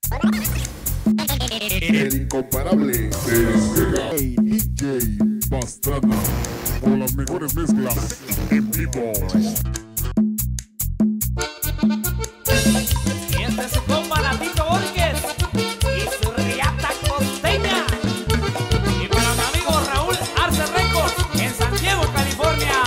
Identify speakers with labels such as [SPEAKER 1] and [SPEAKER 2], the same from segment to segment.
[SPEAKER 1] El incomparable DJ Pastrana con las mejores mezclas en vivo.
[SPEAKER 2] Y este es su compa Natito Borges y su riata costeña. Y para mi amigo Raúl Arce Records en San Diego, California.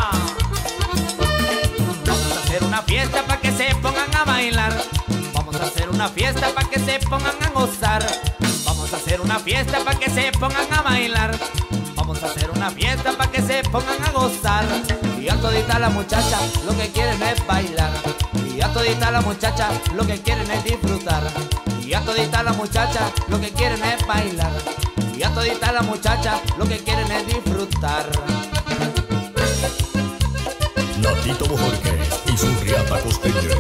[SPEAKER 2] Vamos a hacer una fiesta para que se pongan a bailar. Vamos a hacer una fiesta para que se pongan a gozar. Vamos a hacer una fiesta para que se pongan a bailar. Vamos a hacer una fiesta para que se pongan a gozar. Y a todita la muchacha lo que quieren es bailar. Y a todita la muchacha lo que quieren es disfrutar. Y a todita la muchacha lo que quieren es bailar. Y a todita la muchacha lo que quieren es disfrutar.
[SPEAKER 3] Natito Borges y su riata costeña.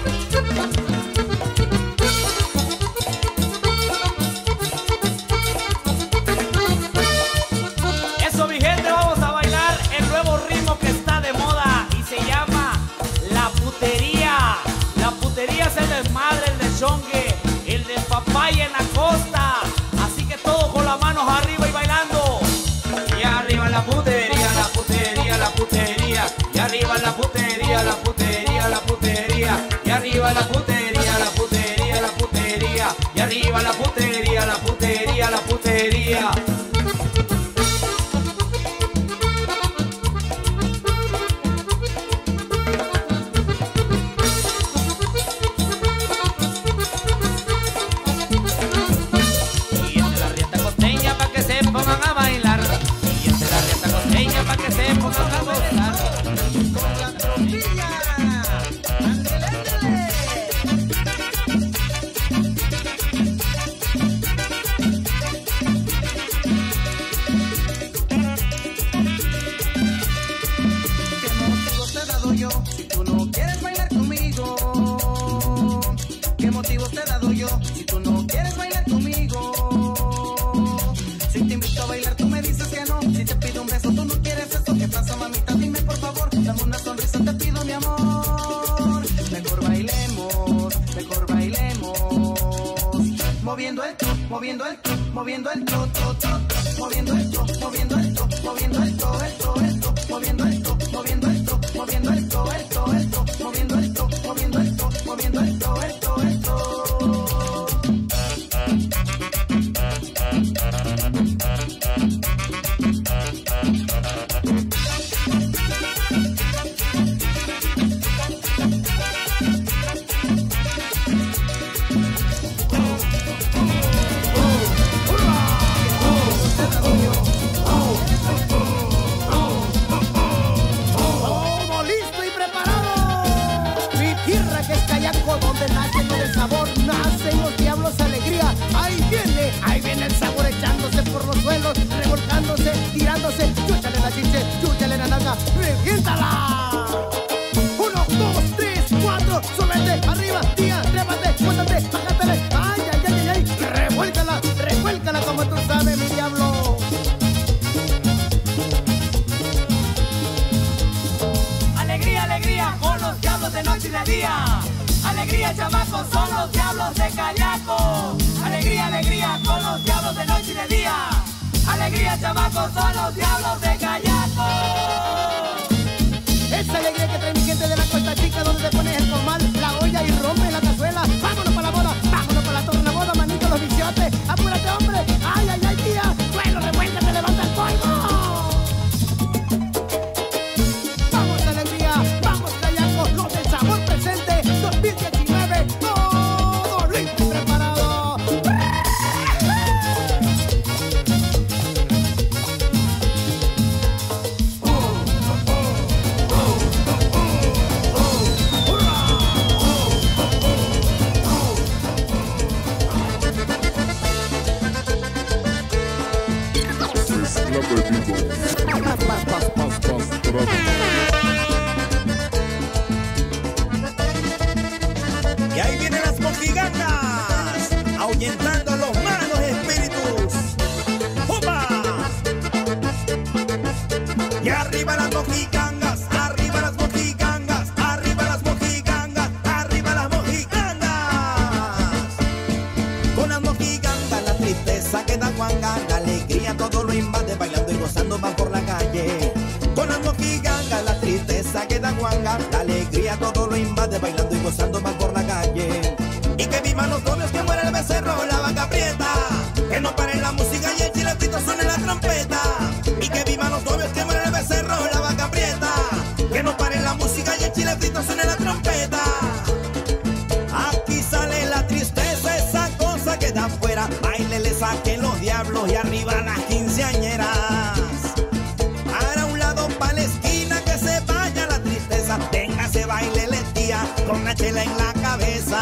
[SPEAKER 2] El de papaya en la costa. Así que todos con las manos arriba y bailando. Y arriba la putería, la putería, la putería. Y arriba la putería, la putería, la putería. Y arriba la putería, la putería, la putería. Y arriba la putería, la putería, la putería.
[SPEAKER 4] Moviendo el to, moviendo el to, moviendo el to, moviendo el to, moviendo el to, moviendo el to, moviendo el to, moviendo el to, moviendo el to, moviendo el to, moviendo el to, moviendo el to,
[SPEAKER 5] donde nacen el sabor, nacen los diablos, alegría. Ahí viene el sabor echándose por los suelos, revolcándose, tirándose. Chúchale la chiche, chúchale la nalga, reviéntala. 1, 2, 3, 4, súbete, arriba, tía, trépate, cuéntate, bájatele. Ay, ay, ay, ay, revuélcala, revuélcala como tú sabes, mi diablo.
[SPEAKER 2] Alegría, alegría, con los diablos de noche y de día. Alegría, chamacos, son los diablos de Cayaco. Alegría, alegría, con los diablos de noche y de día. Alegría, chamacos, son los diablos de Cayaco.
[SPEAKER 5] Esa alegría que trae mi gente de la Costa Chica, donde te pones el comal, la olla y rompes la cazuela. Vámonos para la boda, vámonos para la torre de la boda, manito los viciotes. Apúrate, hombre. Ay, ay, ay, tía. Suelo, revuélcate, levanta el polvo. Vamos, alegría, vamos, Cayaco, los del sabor presente 2019. Todo listo y preparado.
[SPEAKER 6] Y ahí vienen las mojigatas, ahuyentando los malos espíritus. ¡Opa! Y arriba las mojigangas, arriba las mojigangas, arriba las mojigangas, arriba las mojigangas. que da guanga. La alegría todo lo invade, bailando y gozando mal por la calle. Y que vivan los novios, que muera el becerro, la vaca prieta. Que no pare la música y el chiletito suene la trompeta. Y que vivan los novios, que muera el becerro, la vaca prieta. Que no pare la música y el chiletito suene la trompeta. Aquí sale la tristeza, esa cosa que da afuera. Baile, le saquen los diablos y arriba las quinceañeras. Para un lado, pa' la esquina, que se vaya la tristeza. Téngase baile, le tía, con la chela en la cabeza.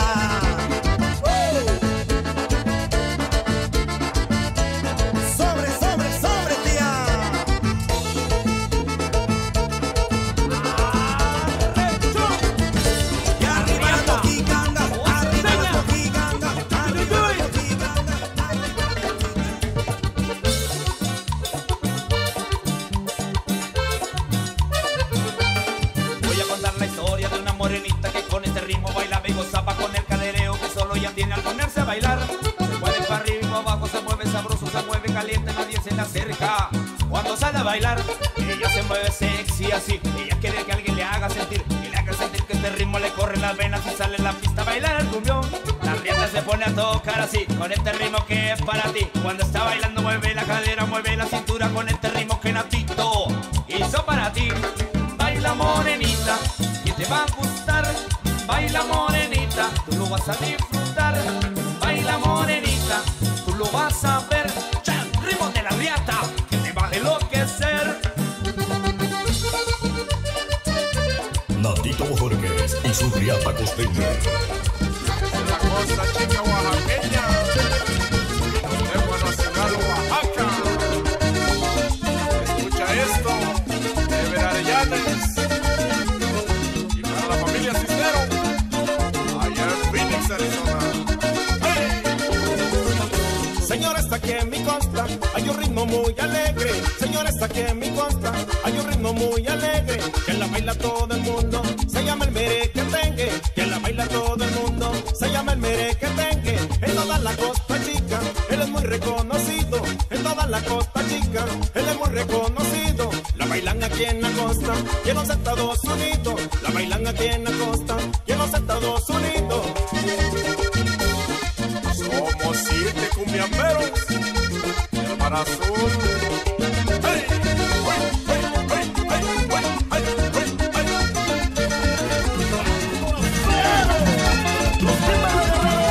[SPEAKER 6] Sobre, sobre, sobre, tía. Y arriba las mojigangas, arriba las mojigangas, arriba las mojigangas.
[SPEAKER 2] Voy a contar la historia de una morenita que con este ritmo bailaba y gozaba con el cadereo que solo ella tiene al ponerse a bailar. Se mueve para arriba y para abajo, se mueve sabroso, se mueve caliente, nadie se le acerca. Cuando sale a bailar, ella se mueve sexy así. Ella quiere que alguien le haga sentir, que le haga sentir que este ritmo le corre las venas y sale en la pista a bailar el cumbión. La riata se pone a tocar así, con este ritmo que es para ti. Cuando está bailando mueve la cadera, mueve la cintura con este ritmo que Natito hizo para ti. Baila morenita, que te va a gustar. Baila morenita, tú lo vas a disfrutar. Baila morenita, tú lo vas a ver. ¡Chan! Ritmo de la riata, que te va a enloquecer.
[SPEAKER 3] Natito Bojorquez y su riata costeña.
[SPEAKER 1] La costa chica oaxaqueña. Hemos nacional Oaxaca. Escucha esto, de Arellanes. Y para la familia Cisnero, allá en Phoenix, Arizona. ¡Hey!
[SPEAKER 6] Señora, está aquí en mi costa, hay un ritmo muy alegre. Señora, está aquí en mi costa, hay un ritmo muy alegre. Que la baila todo el mundo, se llama el merequetengue. Que la baila todo el mundo, se llama el merequetengue. En toda la costa chica, él es muy reconocido. En toda la costa chica, él es muy reconocido. La bailan aquí en la costa y en los Estados Unidos. La bailan aquí en la costa y en los Estados Unidos.
[SPEAKER 1] Somos 7 cumbiamberos del Mar Azul. ¡Hey! ¡Hey! ¡Hey! ¡Hey! ¡Hey! ¡Hey! ¡Hey! ¡Hey!
[SPEAKER 6] ¡Los primeros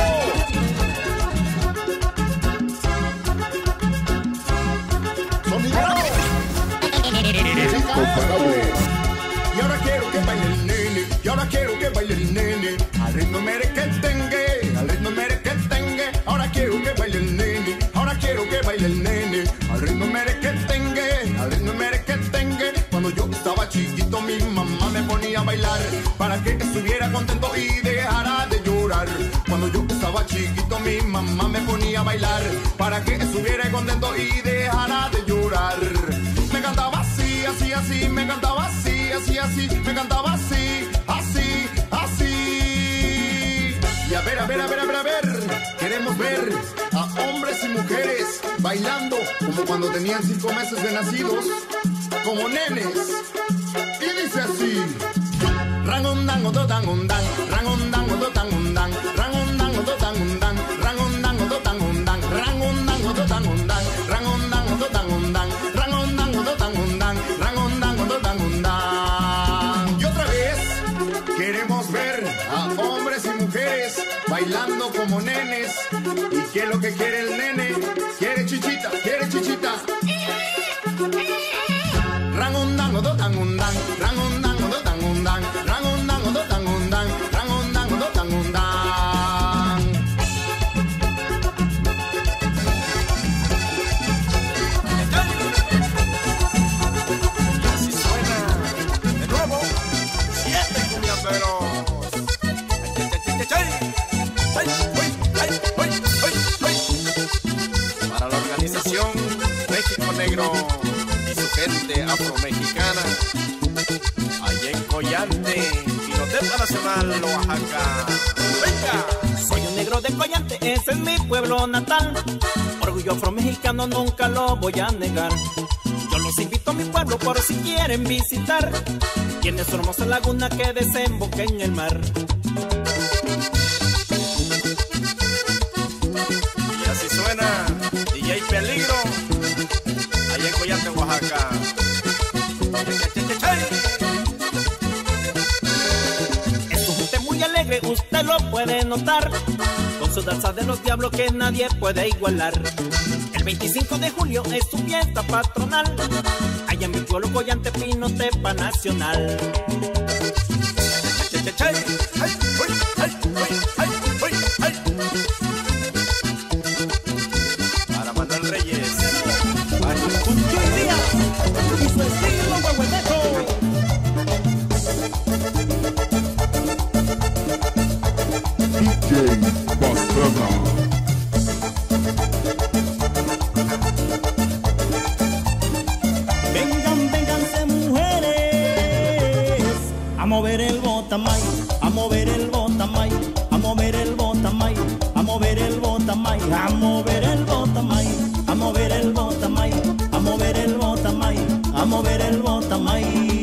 [SPEAKER 1] Incomparable.
[SPEAKER 6] Y ahora quiero que baile el nene, y ahora quiero que baile el nene. Al ritmo merequetengue, al ritmo merequetengue. Ahora quiero que baile el nene, ahora quiero que baile el nene. Al ritmo merequetengue, al ritmo merequetengue. Cuando yo estaba chiquito mi mamá me ponía a bailar para que estuviera contento y dejara de llorar. Cuando yo estaba chiquito mi mamá me ponía a bailar para que estuviera contento y dejara de llorar. Me cantaba así, así, así, me cantaba así, así, así, me cantaba así, así, así. Y a ver, a ver, a ver, a ver, a ver, queremos ver a hombres y mujeres bailando como cuando tenían 5 meses de nacidos, como nenes. Y dice así: rangondan, ototan, ondan, rangondan, ototan, ondan, rangondan, ototan, ondan, rangondan, ototan, ondan, rangondan, ototan, ondan, rangondan, ototan, ondan, rangondan, ototan, ondan, rangondan, ototan, ondan. Y otra vez queremos ver a hombres y mujeres bailando como nenes. ¿Y qué es lo que quiere el nene? Quiere chichita, quiere chichita. Rangondan, ototan, ondan, rangondan, ototan, ondan, rangondan, ototan, ondan, rangondan, ototan, ondan.
[SPEAKER 1] Y así suena de nuevo 7 cumbiamberos. Para la organización México Negro y su gente afromexicana, allá en Collante, Pinotepa Nacional, Oaxaca. ¡Venga!
[SPEAKER 6] Soy un
[SPEAKER 7] Negro de Collante, ese es mi pueblo natal. Orgullo afromexicano nunca lo voy a negar. Yo los invito a mi pueblo por si quieren visitar. Tiene su hermosa laguna que desemboca en el mar.
[SPEAKER 1] Y así suena DJ Peligro, allá en Collante, Oaxaca.
[SPEAKER 7] Es un gente muy alegre, usted lo puede notar, con su danza de los diablos que nadie puede igualar. El 25 de julio es su fiesta patronal, allá en mi pueblo Collante, Pinotepa Nacional.
[SPEAKER 1] Para Manuel Reyes.
[SPEAKER 5] Con Chuy Díaz y su estilo huehueteco.
[SPEAKER 8] DJ Pastrana.
[SPEAKER 5] Vengan, vénganse mujeres a mover el botamay, a mover el botamay, a mover el botamay, a mover el botamay, a mover el botamay, a mover el botamay, a mover el botamay, a mover el botamay.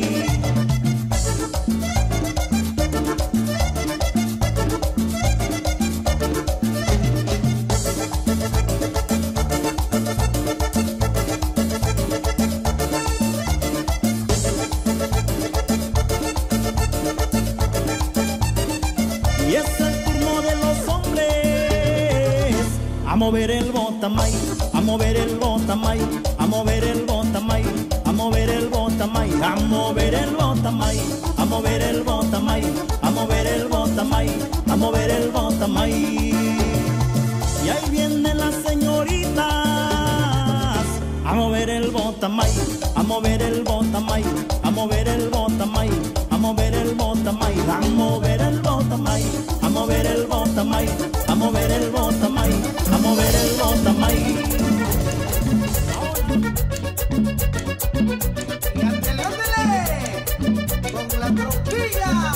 [SPEAKER 5] Y es el turno de los hombres a mover el botamay, a mover el botamay, a mover el botamay, a mover el botamay, a mover el botamay, a mover el botamay, a mover el botamay, a mover el botamay. Y ahí vienen las señoritas a mover el botamay, a mover el botamay, a mover el botamay, a mover el botamay, a mover el botamay, a mover el botamay, a mover el botamay, a mover el botamay.
[SPEAKER 4] Y ándele, ándele, con la troquilla.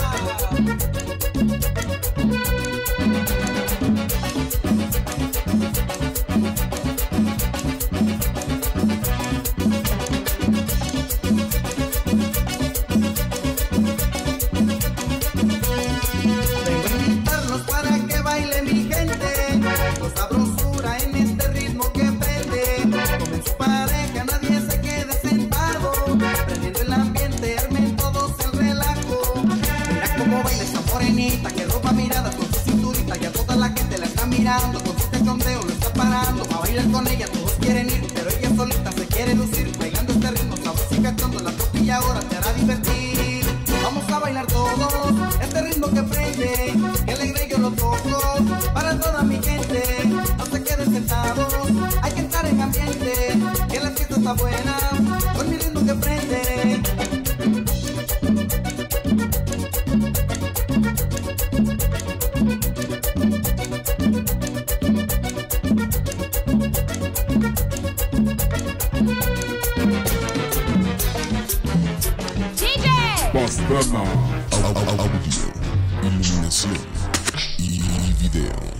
[SPEAKER 4] Vengo a invitarlos para que baile mi gente, con sabrosura en este ritmo que prende. Con su pareja nadie se quede sentado, prendiendo el ambiente, armen todos el relajo. Mira cómo baila esa morenita que roba miradas con su cinturita, y a toda la gente la está mirando, con su cachondeo lo está parando. A bailar con ella todos quieren ir, pero ella solita se quiere lucir, bailando este ritmo sabroso y cachondo. La troquilla ahora te hará divertir. Vamos a bailar todos este ritmo que prende, que alegre yo lo toco para toda mi gente. No se queden sentados, hay que entrar en ambiente, que la fiesta está buena con mi ritmo que prende.
[SPEAKER 8] Pastrana. Audio, iluminación y video.